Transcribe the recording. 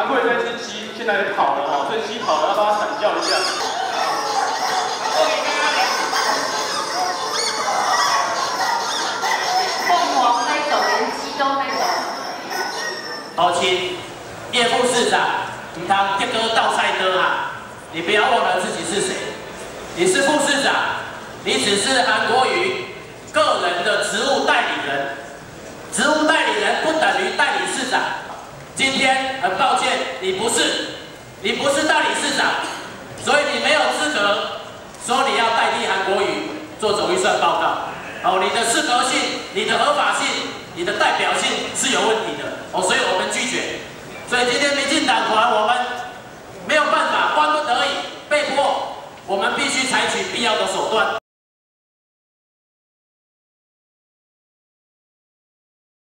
韩国这只鸡现在跑了哦，这鸡跑了，要帮它惨叫一下。 凤凰飞走，连鸡都飞走。 好，请叶副市长，唔通这个倒菜的啊！你不要忘了自己是谁，你是副市长，你只是韩国瑜个人的职务代理人，职务代理人不等于代理市长。今天很抱歉，你不是代理市长，所以你没有资格说你要代替韩国瑜做总预算报告。哦，你的适格性、你的合法性、你的代表性是有问题的。哦，所以我们拒绝。所以今天民进党团我们没有办法，万不得已被迫，我们必须采取必要的手段。